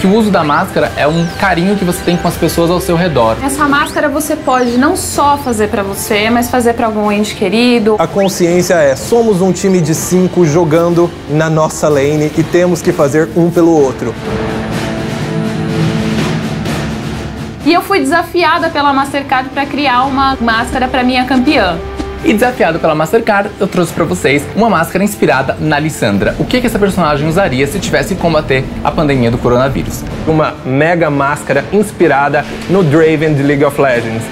que o uso da máscara é um carinho que você tem com as pessoas ao seu redor. Essa máscara você pode não só fazer pra você, mas fazer pra algum ente querido. A consciência é, somos um time de 5 jogando na nossa lane e temos que fazer um pelo outro. E eu fui desafiada pela Mastercard para criar uma máscara para minha campeã. E desafiado pela Mastercard, eu trouxe pra vocês uma máscara inspirada na Lissandra. O que essa personagem usaria se tivesse que combater a pandemia do coronavírus? Uma mega máscara inspirada no Draven de League of Legends.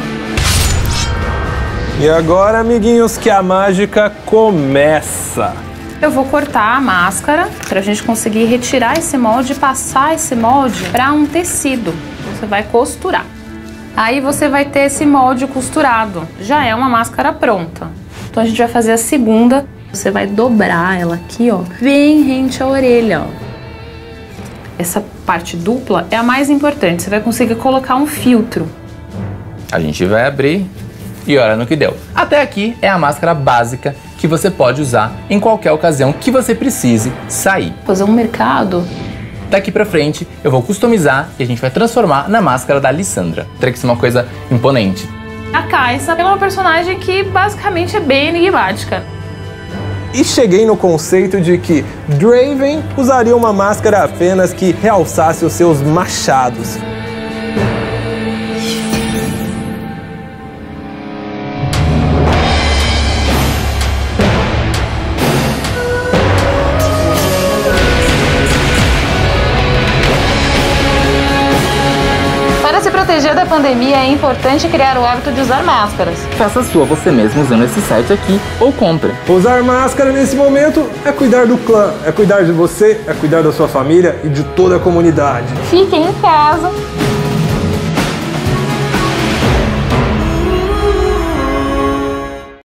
E agora, amiguinhos, que a mágica começa! Eu vou cortar a máscara pra gente conseguir retirar esse molde e passar esse molde para um tecido. Você vai costurar. Aí você vai ter esse molde costurado. Já é uma máscara pronta. Então a gente vai fazer a segunda. Você vai dobrar ela aqui, ó, bem rente à orelha, ó. Essa parte dupla é a mais importante. Você vai conseguir colocar um filtro. A gente vai abrir e olha no que deu. Até aqui é a máscara básica que você pode usar em qualquer ocasião que você precise sair. Fazer um mercado. Daqui pra frente eu vou customizar e a gente vai transformar na máscara da Lissandra. Teria que ser uma coisa imponente. A Kai'Sa é uma personagem que basicamente é bem enigmática. E cheguei no conceito de que Draven usaria uma máscara apenas que realçasse os seus machados. Para se proteger da pandemia, é importante criar o hábito de usar máscaras. Faça a sua você mesmo usando esse site aqui ou compre. Usar máscara nesse momento é cuidar do clã, é cuidar de você, é cuidar da sua família e de toda a comunidade. Fiquem em casa.